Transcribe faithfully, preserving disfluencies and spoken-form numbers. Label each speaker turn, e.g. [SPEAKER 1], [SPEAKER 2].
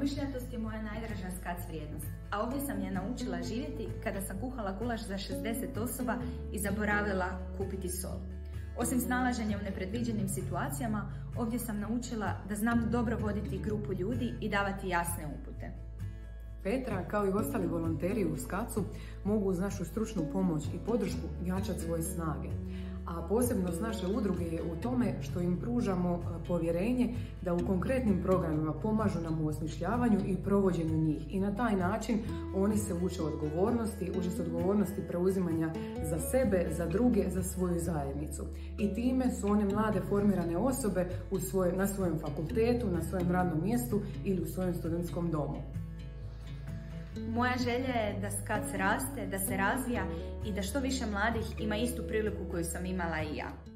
[SPEAKER 1] Promišljatost je moja najdraža skac vrijednost, a ovdje sam je naučila živjeti kada sam kuhala gulaš za šezdeset osoba i zaboravila kupiti sol. Osim snalaženja u nepredviđenim situacijama, ovdje sam naučila da znam dobro voditi grupu ljudi i davati jasne upute.
[SPEAKER 2] Petra, kao i ostali volonteri u skacu, mogu uz našu stručnu pomoć i podršku jačati svoje snage. A posebnost naše udruge je u tome što im pružamo povjerenje da u konkretnim programima pomažu nam u osmišljavanju i provođenju njih. I na taj način oni se uče odgovornosti, uče se odgovornosti preuzimanja za sebe, za druge, za svoju zajednicu. I time su one mlade formirane osobe u svoj, na svojem fakultetu, na svojem radnom mjestu ili u svojem studentskom domu.
[SPEAKER 1] Moja želja je da skac raste, da se razvija i da što više mladih ima istu priliku koju sam imala i ja.